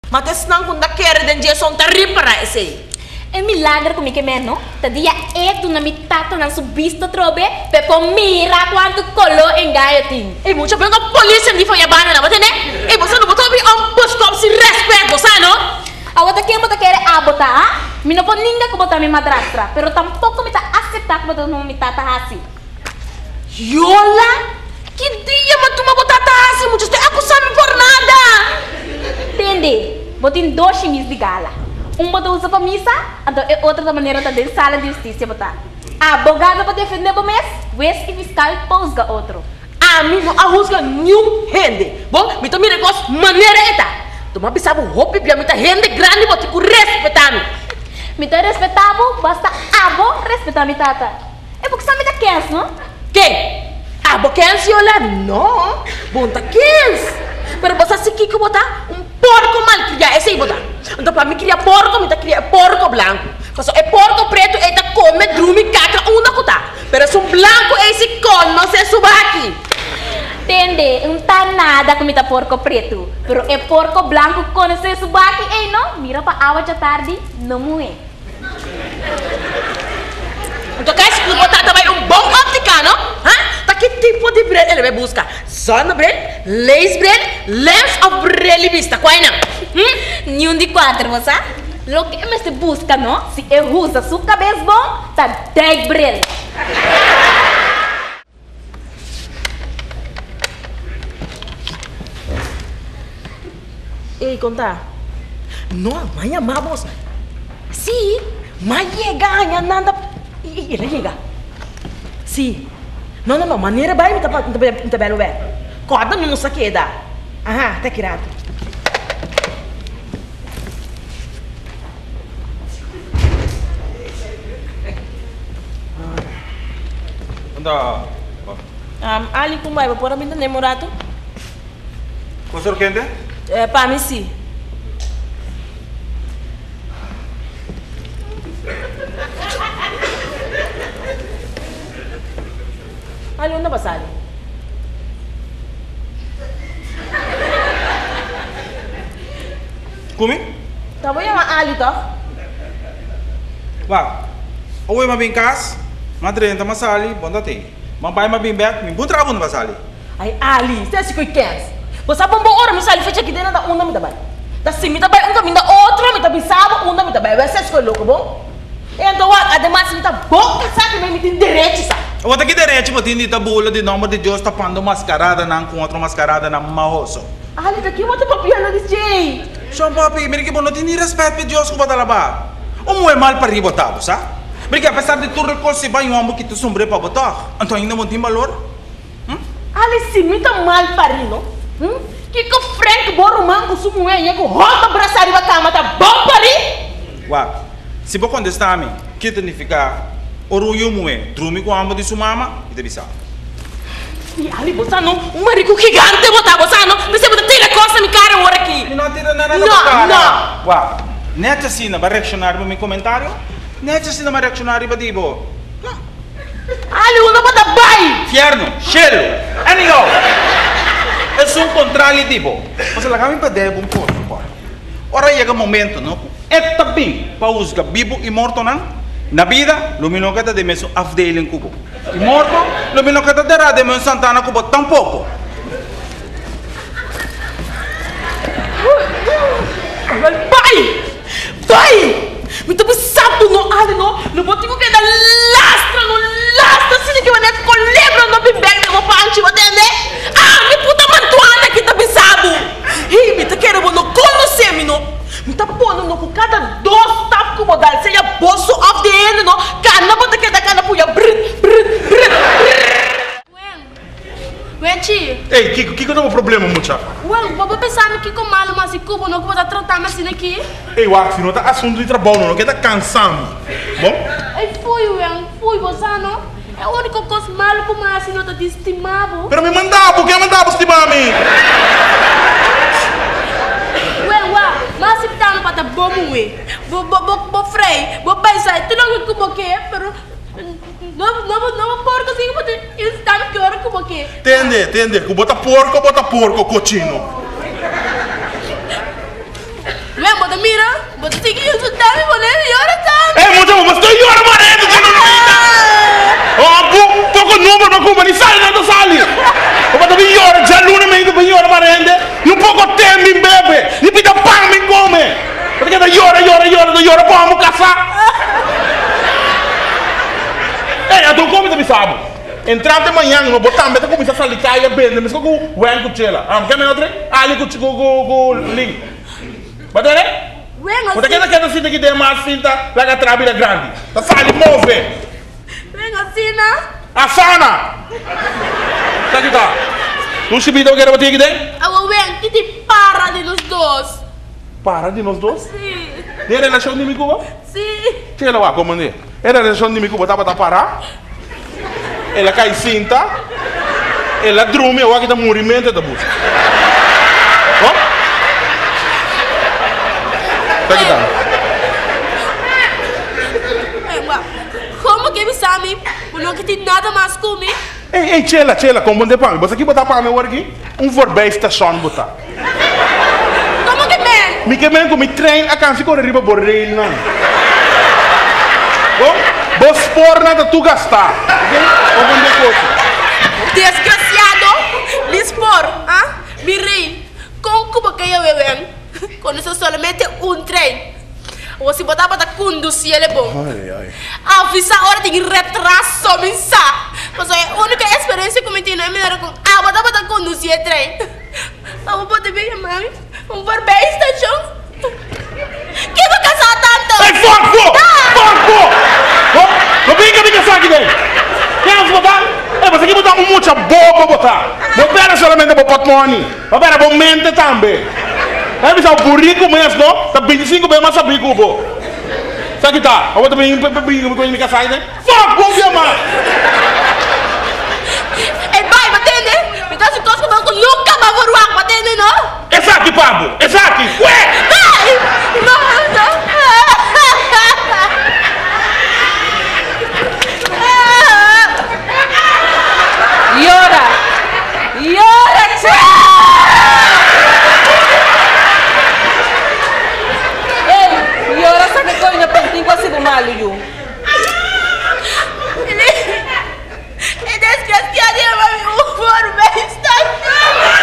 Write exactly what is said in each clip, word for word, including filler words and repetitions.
Mas não quando quer de dia são terrível para esse. É milagre comigo que menos. Tadia é tu na mitata na subista trobe, pepo mira quando colou em gaiotin. E muito bem a polícia de foi a banana, mas né? E você não botou um bus como se respeito, você não? Agora quem bota quer abotar? Me não pode ninguém que botar minha madrastra, pero tampouco me tá aceitar que botar no mitata assim. Yola? Que dia mas tu me botar assim, muito está acusando por nada. Entende? Botem dois chimis de gala. Um botou usa para missa, então é outra da maneira tá de sala de justiça botar. A abogada para defender o mês, juiz e fiscal posga outro. A mim não arrusga nenhum rende. Bom, me tô me negócio maneira eta. Tu me pensava o roupa e me tá rende grande, vou te respeitar me. Me tô respeitado, basta abo respeitar me tata. É porque sabe da quem, não? Quem? Abo quem se olha? Não. Bom tá quem? Pero você se que botar um porco mal criar, esse aí botar. Então para mim criar porco, me tá criar porco branco. Porque é porco preto, ele tá come drumi caca uma cota. Pero se um branco esse con, não se suba aqui. Entende? Não tá nada com mita porco preto. Pero é porco branco com esse suba aqui, ei não? Mira para água de tarde, não morre. Então quer se botar também um bom óptica, não? Hã? Que tipo de bread ele vai buscar? Zona bread, lace bread, lens of bread vista, qual é não? Hum? Nenhum de quatro, você? Lo que me se busca, não? Se eu usa sua cabeça bom, tá dez bread. Ei, conta. Não, amanhã vamos. Sim, mas chega, nada. E ele chega. Sim. Não, não, não, maneira vai me tapar, me tapar belo bem. Corda não sei que dá. Aham, tá quirado. Anda. Um, ali como vai, por mim não morato? Você quer? É, para mim sim. Ali onde vai sair? Como? Tá bom, chamar Ali, tá? Vá. Ou eu vim casa, madre entra mas ali, bom da tem. Mas pai mas vim back, me bom trabalho não vai sair. Ai Ali, você acha que eu quero? Você sabe bom hora me sair fecha aqui dentro da uma me trabalha. Da sim me trabalha um caminho da outra me trabalha sábado uma me trabalha. Você acha que eu louco bom? Então, además me tá bom que sabe me tem direito sabe? O que direito você tem de bula de nome de Deus tapando mascarada não com outra mascarada na mahoso. Ali daqui eu vou papiar na D J. Só papi, mira que bom não tem respeito por Deus que vai lá ba. O mu é mal para ir botar, sabe? Porque apesar de tudo que você vai um homem que tu sombre para botar, então ainda não tem valor. Hum? Ali sim me tá mal para ir, não? Hum? Que que o Frank Borumão com sua mulher e com roupa abraçar a cama tá bom para ir? Uau. Se você contestar a mim, que significa orgulho muito, dormir com a alma de sua mama e te bisa. E ali você não, um marico gigante botar você não, você pode tirar coisa me cara agora aqui. Não tira nada na cara. Não, Uau. Neta assim, não vai reaccionar no meu comentário? Neta assim, não vai reaccionar para ti, bo? Ali uma bota bai. Fierno, cheiro, anyhow. É só um controle tipo. Você lá vem para der bom corpo, pô. Ora chega um momento, não? É também para usar vivo e morto, não? Na vida, lo mino que de meso afdeling kubo. E morto, lo mino que de de meso Santana kubo tampouco. Pai! Pai! Me tô pensando no ali no, no botico que da lastra, no lastra, assim que vai nesse colebra no bibeg da panchi, entende? Ah, me puta mantuana que tá pensando. Ih, me tá querendo no conhecer me no. Me tá pondo no cada dois tap que modal, seja bolso of the end no, cana bota que da cana puya brr brr brr. Wenchi. Ei, Kiko, Kiko não é um problema, mucha. Well, vou pensar que com malo, mas se cubo não vou tratar mais assim aqui. Ei, Wax, não tá assunto de trabalho, não, que tá cansando. Bom? Ei, fui, Wen, fui, você não? É o único coisa malo que mais não tá estimado. Pero me mandava, por que mandava estimar a mim? Well, well, mas se tá no pata bom, ué. Vou, vou, vou, vou freio, vou pensar, tu não vê como que é, pero... Não, não, não, porco assim, porque está no pior como que. Entende, entende, que bota porco, bota porco, cochino. pata mira, bota tem que insultar me poner e ora tá. Eh, mucha mas tu llora marendo, tu não grita. Oh, bu, toco número para como ni sai nada sali. O pata me llora, já luna me indo me llora marende. E um pouco tempo me bebe, e pita pão me come. Porque da llora, llora, llora, llora, vamos caçar. Eh, a tu come também sabe. Entrar de manhã, no botar, meta começa a sair caia bem, mas com o wen com chela. Ah, quer me outra? Ali com com com link. Badere? Venga, porque queda queda cinta que tem mais cinta, lá que trabalha grande. Tá sali move. venga, Sina. Asana. Tá aqui tá. Tu se pediu que era bater aqui dentro? Ah, wen, que te para de nós dois. Para de nós dois? Sim. Tem relação de mico? Sim. Chela lá, como é? Era relação de mico, botava tá parar. Ela cai cinta. Ela drume, eu aqui tá movimento da busca. Ó. Tá aqui tá. Venga, como que me sabe? Não que tem nada mais comigo. Ei, ei, chela, chela, como de pão. Você aqui botar pão meu aqui? Um voorbij station botar. Como que men? Me que men com me trem a can ficou riba borreil não. Bom, vos por nada tu gastar. Ou vender coisa. Desgraciado, me expor, ah? Me rei. Com como que eu bebem? Quando isso solamente um trem. Você botar para conduzir ele bom. Ai, ai. Avisa hora de retraso, mensar. Mas a única experiência que eu tenho é melhor com ah, botar para conduzir o trem. Vamos poder ver, mãe. Vamos por bem, estação. Que vai casar tanto? Ei, foco! Foco! Não brinca, brinca só aqui dentro. Quer botar? É, você aqui botar um mucha boba botar. Botar solamente para portmone. Botar para mente também. É, mas o burrico mesmo, tá vinte e cinco vezes mais sabe cubo. Sabe que tá? Eu vou também brincar com ele que sai, né? Foco, meu mano! Ei, vai, batendo. Me dá esse tosco, eu nunca mais vou ruar, batendo, não? Essa aqui, Pablo! Essa aqui! Ué! Vai! Não, não. Llora! Llora, Ei, llora, sabe que coisa pentinho quase do malo, Yu. É desgraciado, eu vou me por bem, está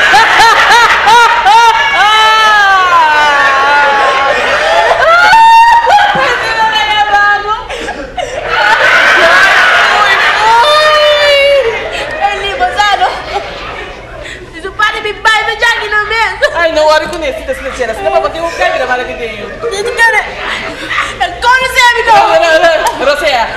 Ai, não olhe com esse, das mentiras. Não vou ter um câmera para que tenho. Isso, cara. Como você me Não, não, não. Rosea.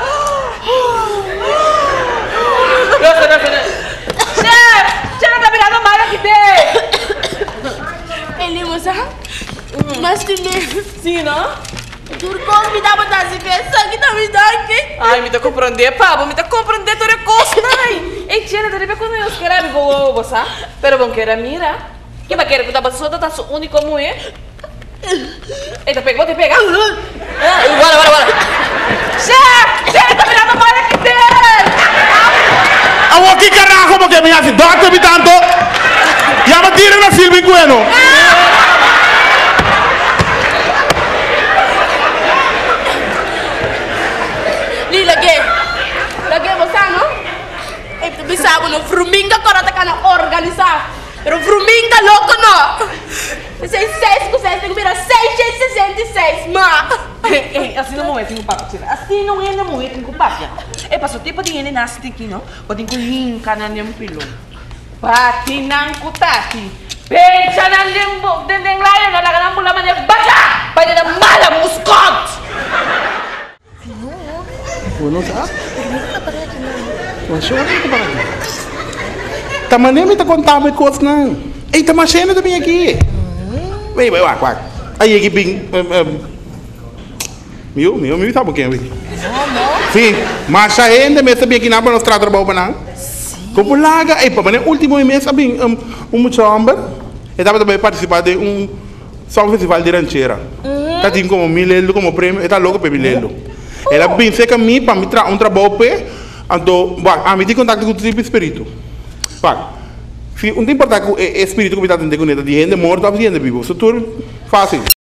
Rosa, Rosa, não. Chefe! Chefe, tá pegando mal aqui dentro. Ele, moça. Mas que nem... Sim, não? Turcos me dá botar se pensa que tá me dando aqui. Ai, me tá compreender, Pablo. Me tá compreender toda coisa, ai. Ei, tia, de repente quando eu quero vou você, pero bom que era mira. Que vai querer que tá passando, tá só único como é. Eita, pega, vou te pegar. Ah, bora, bora, bora. Chefe! Chefe, tá virando mal aqui dentro! Eu aqui, carajo, porque me hace dor, me tanto. Já me tira na Silvia e Bueno. Li, lagi. Lagi, moça, não? Eh, tu bisa mo, no? Fruminga ko rata ka na organizar. Pero fruminga louco, não. Seis, seis, com seis, tem que virar seiscentos e sessenta e seis, ma. Ei, assim não é, tem um papo, tira. Assim não é, não é, tem um papo. É, passou tempo de ele nasce aqui, não? Pode encolhincar na minha pilão. Pati nang kutati. Pensa na limbo, dendeng layo na laganang mula man yung bata! Pwede na malam muskot! Bueno, tá? Mas eu não tô parando. Tamanho me tá contando mais coisas não. Ei, tá mais cena também aqui. Vem, vai, vai, vai. Aí aqui bem, meu, meu, meu tá bom, vem. Sim, mas a gente me sabia que não para nós tratar para não. Como laga, ei, para mim último mês abim um um chamber. Eu tava também participar de um só um festival de rancheira. Tá tinha como milelo como prêmio, tá logo para milelo. Ela bem seca mim para me tra um trabalho pe, então, bah, a mim tem contato com o tipo espírito. Bah, se um tem importar com o espírito que me tá tentando conectar de gente morta, a gente vivo, isso tudo fácil.